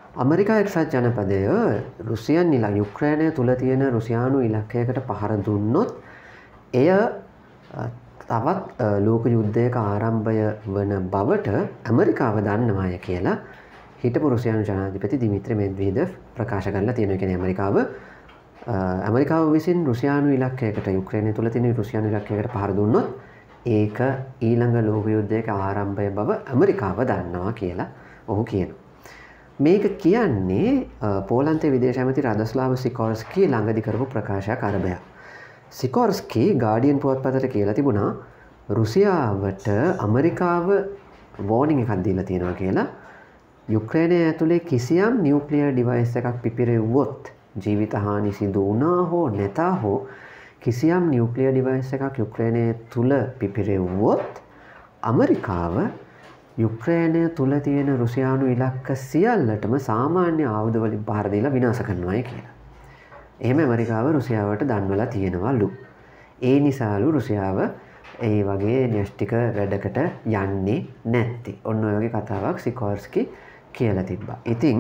America එක්සත් ජනපදය Russian යුක්‍රේනය තුළ තියෙන රුසියානු ඉලක්කයකට පහර දුන්නොත් එය තවත් ලෝක යුද්ධයක ආරම්භය වන බවට ඇමරිකාව දන්නවාය කියලා හිටපු රුසියානු ජනාධිපති දිමිත්‍රි මෙද්වෙදෙව් ප්‍රකාශ කරලා තියෙනවා. කියන්නේ ඇමරිකාව විසින් රුසියානු ඉලක්කයකට යුක්‍රේනය තුළ තියෙන රුසියානු ඉලක්කයකට පහර දුන්නොත් ඒක ඊළඟ ලෝක යුද්ධයක ආරම්භය බව ඇමරිකාව දන්නවා කියලා ඔහු කියනවා. මේක කියන්නේ පෝලන්තයේ විදේශ ඇමති රදස්ලාව සිකෝර්ස්කී ළඟදි කරපු ප්‍රකාශයක් අරබයා. සිකෝර්ස්කී ගාඩියන් පුවත්පතට කියලා තිබුණා රුසියාවට ඇමරිකාව වෝනින් එකක් දීලා තියෙනවා කියලා. යුක්‍රේනය ඇතුලේ කිසියම් නියුක්ලියර් ඩිවයිස් එකක් පිපිරෙව්වොත් ජීවිත හානි සිදු වුණා හෝ නැතා හෝ කිසියම් නියුක්ලියර් ඩිවයිස් එකක් යුක්‍රේනය තුල පිපිරෙව්වොත් ඇමරිකාව යුක්‍රේනය තුල තියෙන රුසියානු ඉලක්ක සියල්ලටම සාමාන්‍ය ආයුධ වලින් පහර දීලා විනාශ කරනවායි කියලා. එහෙම ඇමරිකාව රුසියාවට දන්වලා තියෙනවලු. ඒ නිසාලු රුසියාව ඒ වගේ න්‍යෂ්ටික වැඩකට යන්නේ නැත්තේ. ඔන්න ඔය වගේ කතාවක් සිකෝර්ස්කී කියලා තිබ්බා. ඉතින්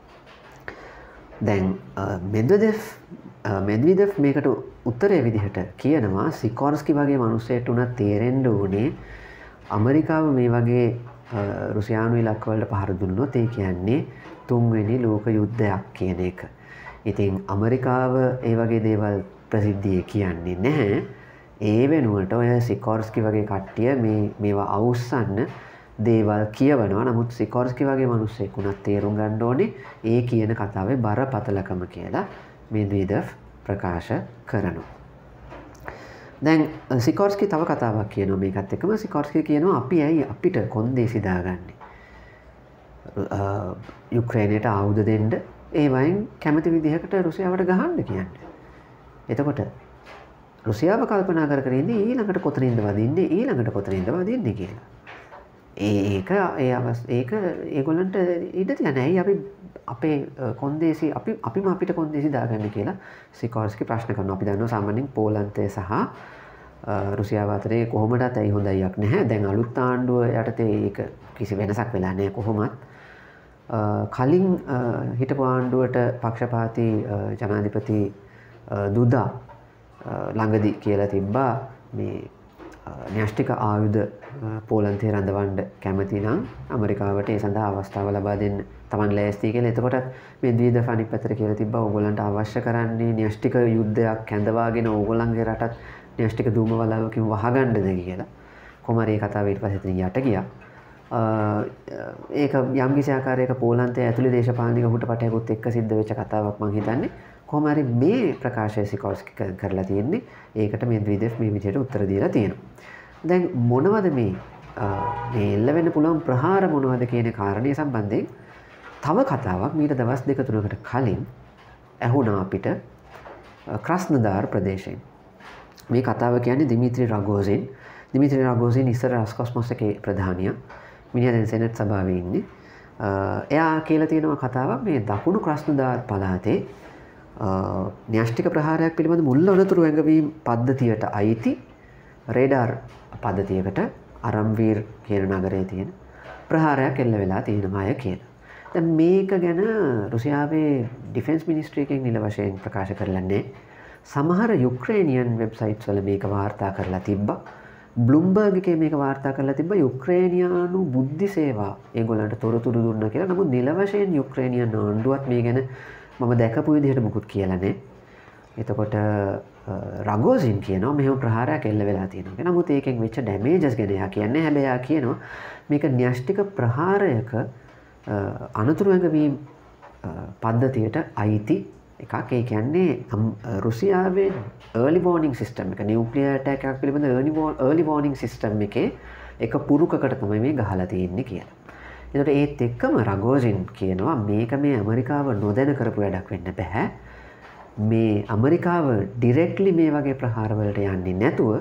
දැන් මෙද්වෙදෙව් මේකට උත්තරේ විදිහට කියනවා සිකෝර්ස්කී වගේ මිනිස්සෙට උනත් තේරෙන්න ඕනේ ඇමරිකාව මේ වගේ රුසියානු ඉලක්ක වලට පහර දුන්නොත් ඒ කියන්නේ තුන්වෙනි ලෝක යුද්ධයක් කියන එක. ඉතින් ඇමරිකාව ඒ වගේ දේවල් ප්‍රසිද්ධියේ කියන්නේ නැහැ. ඒ වෙනුවට ඔය සිකෝර්ස්කී වගේ කට්ටිය මේවා අවුස්සන්න දේවල් කියවනවා. නමුත් සිකෝර්ස්කී වගේ මිනිස්සෙක් උනත් තේරුම් ගන්න ඕනේ ඒ කියන කතාවේ බරපතලකම කියලා මෙද්වෙදෙව් ප්‍රකාශ කරනවා. දැන් සිකෝර්ස්කී තව කතාවක් කියනවා මේකත් එක්කම. සිකෝර්ස්කී කියනවා අපි ඇයි අපිට කොන්දේසි දාගන්නේ යුක්‍රේනයට ආයුධ දෙන්න ඒ වයින් කැමති විදිහකට රුසියාවට ගහන්න කියන්නේ. එතකොට රුසියාව කල්පනා කර ඉන්නේ ඊළඟට කොතනින්ද වදින්නේ කියලා. ඒක ඒගොල්ලන්ට ඉඩ තියන්නේ ඇයි අපි අපේ කොන්දේසි අපිට කොන්දේසි දාගන්න කියලා සිකෝර්ස්කී ප්‍රශ්න කරනවා. අපි දන්නවා සාමාන්‍යයෙන් පෝලන්තය සහ රුසියාව අතරේ කොහොමදත් ඇයි හොඳයියක් නැහැ. දැන් අලුත් ආණ්ඩුව යටතේ ඒක කිසි වෙනසක් වෙලා නැහැ කොහොමත්. කලින් හිටපු ආණ්ඩුවට පක්ෂපාතී ජනාධිපති දුදා ළඟදි කියලා තිබ්බා මේ න්‍යෂ්ටික ආයුධ පෝලන්තයේ රඳවන්න කැමති නම් ඇමරිකාවට ඒ සඳහා අවස්ථාව ලබා දෙන්න තමන් ලෑස්ති කියලා. එතකොටත් මෙද්වෙදෙව් අනිත් පැත්තට කියලා තිබ්බා ඕගොල්ලන්ට අවශ්‍ය කරන්නේ න්‍යෂ්ටික යුද්ධයක් කැඳවාගෙන ඕගොල්ලන්ගේ රටත් න්‍යෂ්ටික ධූම වලාවකින් වහගන්නද කියලා. කොහොම හරි ඒ කතාව ඊට පස්සේ එතනින් යට ගියා. ඒක යම්කිසි ආකාරයක පෝලන්තයේ ඇතුළේ දේශපාලනික හුටපටයකුත් එක්ක සිද්ධ වෙච්ච කතාවක් මම හිතන්නේ. කොහොම හරි මේ ප්‍රකාශය සිකෝර්ස්කී කරලා තියෙන්නේ. ඒකට මෙද්වෙදෙව් මේ විදිහට උත්තර දීලා තියෙනවා. දැන් මොනවද මේ එල්ල වෙන්න පුළුවන් ප්‍රහාර මොනවද කියන කාරණේ සම්බන්ධයෙන් තව කතාවක් මීට දවස් 2-3කට කලින් ඇහුණා අපිට ක්‍රස්නොදාර් ප්‍රදේශයෙන්. මේ කතාව කියන්නේ දිමිත්‍රි රගෝසින් ඉස්සර රස්කොස්මොස් එකේ ප්‍රධානියා. මිනිහා දැන් සෙනෙට් සභාවේ ඉන්නේ. එයා කියලා තියෙනවා කතාවක් මේ දකුණු ක්‍රස්නොදාර් පළාතේ න්‍යෂ්ටික ප්‍රහාරයක් පිළිබඳ මුල් අනතුරු ඇඟවීම් පද්ධතියට අයිති රේඩාර් පද්ධතියකට අරම්වීර් කියන නගරයේ තියෙන ප්‍රහාරයක් එල්ල වෙලා තියෙනවාය කියලා. දැන් මේක ගැන රුසියාවේ ඩිෆෙන්ස් මිනිස්ට්‍රි එකෙන් නිල වශයෙන් ප්‍රකාශ කරලා නැහැ. සමහර යුක්‍රේනියන් වෙබ්සයිට්ස් වල මේක වාර්තා කරලා තිබ්බා. බ්ලූම්බර්ග් එකේ මේක වාර්තා කරලා තිබ්බා යුක්‍රේනියානු බුද්ධි සේවා ඒගොල්ලන්ට තොරතුරු දුන්නා කියලා. නමුත් නිල වශයෙන් යුක්‍රේනියන් ආණ්ඩුවත් මේ ගැන මම දැකපු විදිහට මුකුත් කියලා නැහැ. එතකොට රගෝසින් කියනවා මෙහෙම ප්‍රහාරයක් එල්ල වෙලා තියෙනවා. නමුත් ඒකෙන් වෙච්ච ඩැමේජස් ගැන එයා කියන්නේ. හැබැයි එයා කියනවා මේක න්‍යෂ්ටික ප්‍රහාරයක අනතුරු ඇඟවීම් පද්ධතියට අයිති එකක්. ඒ කියන්නේ රුසියාවේ early warning system එක නියුක්ලියර් ඇටැක් එකක් පිළිබඳ early warning system එකේ එක පුරුකකට තමයි මේ ගහලා තියෙන්නේ කියලා. එතකොට ඒත් එක්කම රගෝසින් කියනවා මේක මේ ඇමරිකාව නොදැන කරපු වැඩක් වෙන්න බෑ. මේ ඇමරිකාව ඩිරෙක්ට්ලි මේ වගේ ප්‍රහාරවලට යන්නේ නැතුව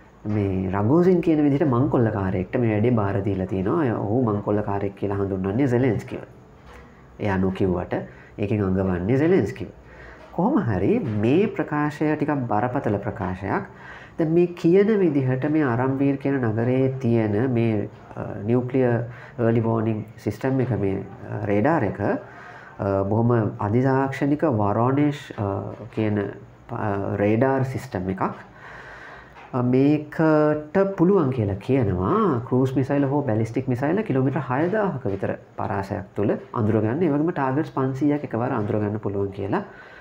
මේ රගෝසින් කියන විදිහට මංකොල්ලකාරයෙක්ට මේ වැඩේ බාර දීලා තියෙනවා. ඔහු මංකොල්ලකාරයෙක් කියලා හඳුන්වන්නේ zelenskyව. එයා නොකියුවට ඒකෙන් අඟවන්නේ zelenskyව. කොහොම හරි මේ ප්‍රකාශය ටිකක් බරපතල ප්‍රකාශයක්. දැන් මේ කියන විදිහට මේ ආරම්භීර් කියන නගරයේ තියෙන මේ නියුක්ලියර් early warning system එක මේ රේඩාර් එක බොහොම අධිතාක්ෂණික වරෝනේෂ් කියන රේඩාර් සිස්ටම් එකක්. මේකට පුළුවන් කියලා කියනවා ක්‍රූස් මිසයිල් හෝ බැලිස්ටික් මිසයිල් කිලෝමීටර් 6000ක විතර පරාසයක් තුළ අඳුරගන්න. ඒ වගේම ටාගට්ස් 500ක් එකවර අඳුරගන්න පුළුවන් කියලා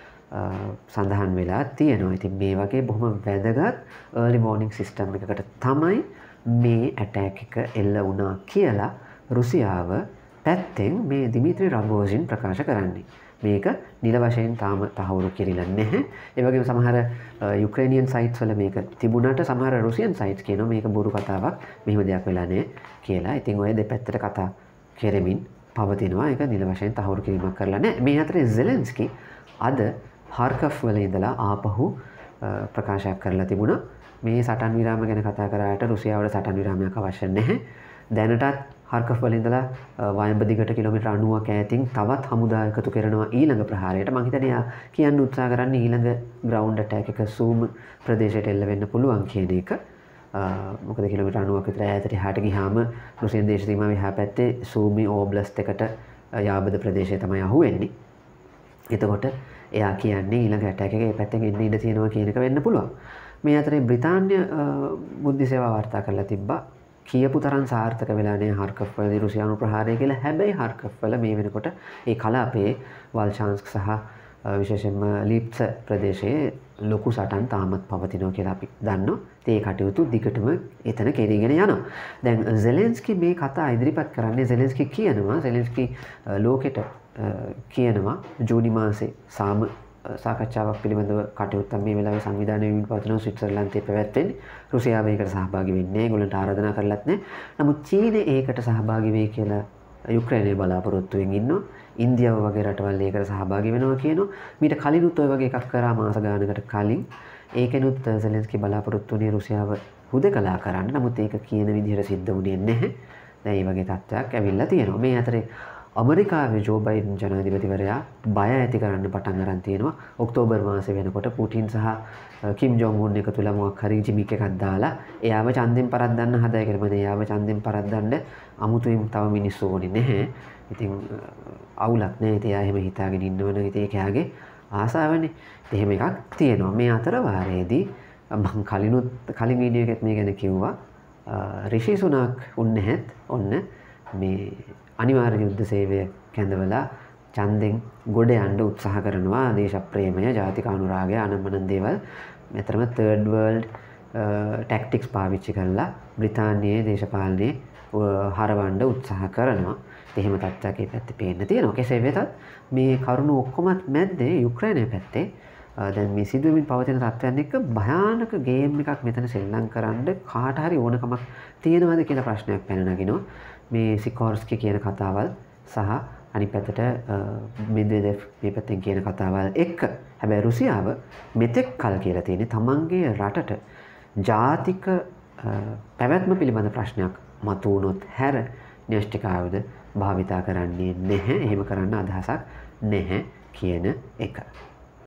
සඳහන් වෙලා තියෙනවා. ඉතින් මේ වගේ බොහොම වැදගත් early warning system එකකට තමයි මේ ඇටැක් එක එල්ල වුණා කියලා රුසියාව පැත්තෙන් මේ දිමිත්‍රි රගෝසින් ප්‍රකාශ කරන්නේ. මේක නිල වශයෙන් තාම තහවුරු කෙරිලා නැහැ. ඒ වගේම සමහර යුක්‍රේනියන් සයිට්ස් වල මේක තිබුණාට සමහර රුසියන් සයිට්ස් කියනවා මේක බොරු කතාවක්. මෙහෙම දෙයක් වෙලා නැහැ කියලා. ඉතින් ඔය දෙපැත්තට කතා කෙරෙමින් පවතිනවා. ඒක නිල වශයෙන් තහවුරු කිරීමක් කරලා නැහැ. මේ අතරේ zelensky අද හාර්කව් වල ඉඳලා ආපහු ප්‍රකාශයක් කරලා තිබුණා. මේ සටන් විරාම ගැන කතා කරාට රුසියාවට සටන් විරාමයක් අවශ්‍ය නැහැ. දැනටත් හාර්කව් වල ඉඳලා වයඹ දිගට කිලෝමීටර් 90ක ඈතින් තවත් හමුදා එකතු කරනවා ඊළඟ ප්‍රහාරයට. මම හිතන්නේ යා කියන්න උත්සාහ කරන්නේ ඊළඟ ග්‍රවුන්ඩ් ඇටැක් එක සූම් ප්‍රදේශයට එල්ල වෙන්න පුළුවන් කියන එක. මොකද කිලෝමීටර් 90ක විතර ඈතට එහාට ගියාම රුසියන් දේශ සීමාව එහා පැත්තේ සූමි ඕබ්ලස්ට් එකට යාබද ප්‍රදේශය තමයි අහුවෙන්නේ. එතකොට එයා කියන්නේ ඊළඟ ඇටැක් එක ඒ පැත්තෙන් එන්න ඉඩ තියෙනවා කියන එක වෙන්න පුළුවන්. මේ අතරේ බ්‍රිතාන්‍ය බුද්ධි සේවාව වාර්තා කරලා තිබ්බා කියපු තරම් සාර්ථක වෙලා නැහැ හාර්කව් වලදී රුසියානු ප්‍රහාරය කියලා. හැබැයි හාර්කව් වල මේ වෙනකොට ඒ කලාපයේ වල්චාන්ස්ක් සහ විශේෂයෙන්ම ලිප්ස ප්‍රදේශයේ ලොකු සටන් තාමත් පවතිනවා කියලා අපි දන්නවා. ඒ කටයුතු දිගටම එතන කෙරීගෙන යනවා. දැන් zelensky මේ කතා ඉදිරිපත් කරන්නේ zelensky කියනවා ලෝකෙට කියනවා ජූනි මාසේ සාකච්ඡාවක් පිළිබඳව කටයුත්තක් මේ වෙලාවේ සංවිධානය වෙමින් පවතිනවා ස්විට්සර්ලන්තයේ පැවැත්වෙන්නේ. රුසියාව ඒකට සහභාගී වෙන්නේ නැහැ. ඒගොල්ලන්ට ආරාධනා කරලත් නැහැ. නමුත් චීනය ඒකට සහභාගී වෙයි කියලා යුක්‍රේනය බලාපොරොත්තුවෙන් ඉන්නවා. ඉන්දියාව වගේ රටවල් ඒකට සහභාගී වෙනවා කියනවා. මීට කලිනුත් ඔය වගේ එකක් කරා මාස ගානකට කලින්. ඒකෙනුත් zelensky බලාපොරොත්තු වුණේ රුසියාව හුදකලා කරන්න. නමුත් ඒක කියන විදිහට සිද්ධ වුණේ නැහැ. දැන් මේ වගේ තත්ත්වයක් ඇවිල්ලා තියෙනවා. මේ අතරේ අමරිකාවේ ජෝ බයිඩන් ජනාධිපතිවරයා බය ඇති කරන්න පටන් අරන් තියෙනවා. ඔක්තෝබර් මාසේ වෙනකොට පුටින් සහ කිම් ජොන් උන් එකතුලා මොකක් හරි ජිමික් එකක් දාලා එයාව ඡන්දෙන් පරද්දන්න හදයි කියලා. මම එයාව ඡන්දෙන් පරද්දන්න අමුතුවෙන් තව මිනිස්සු ඕනේ නැහැ. ඉතින් අවුලක් නැහැ. ඉතින් එයා එහෙම හිතාගෙන ඉන්නවනම් ඉතින් ඒක එයාගේ ආසාවනේ. ඉතින් එහෙම එකක් තියෙනවා. මේ අතර වාරයේදී මම කලින් වීඩියෝ එකෙත් මේ ගැන කිව්වා. රිෂි සුනාක් උන්නේත් ඔන්න මේ අනිවාර්ය යුද්ධ සේවය කැඳවලා ඡන්දෙන් ගොඩ යන්න උත්සාහ කරනවා. දේශප්‍රේමය, ජාතික අනුරාගය, අනම්මන දේවල් මෙතරම් තර්ඩ් වර්ල්ඩ් ටැක්ටික්ස් පාවිච්චි කරලා බ්‍රිතාන්‍යයේ දේශපාලනයේ හරවන්න උත්සාහ කරනවා. එහෙම තත්ත්වයක් ඒ පැත්තේ පේන්න තියෙනවා. කෙසේ වෙතත් මේ කරුණු ඔක්කොමත් මැද්දේ යුක්‍රේනයේ පැත්තේ දැන් මේ සිදුවෙමින් පවතින තත්ත්වයන් එක්ක භයානක ගේම් එකක් මෙතන සෙල්ලම් කරන්න කාට හරි ඕනකමක් තියෙනවද කියලා ප්‍රශ්නයක් පැන නගිනවා. මේ සිකෝර්ස්කි කියන කතාවල් සහ අනිත් පැත්තට මෙද්වෙදෙව් මේ පැත්තෙන් කියන කතාවල් එක්ක. හැබැයි රුසියාව මෙතෙක් කල් කියලා තියෙන්නේ තමන්ගේ රටට ජාතික පැවැත්ම පිළිබඳ ප්‍රශ්නයක් මතු වුණොත් හැර න්‍යෂ්ටික ආයුධ භාවිතා කරන්නේ නැහැ. එහෙම කරන්න අදහසක් නැහැ කියන එක.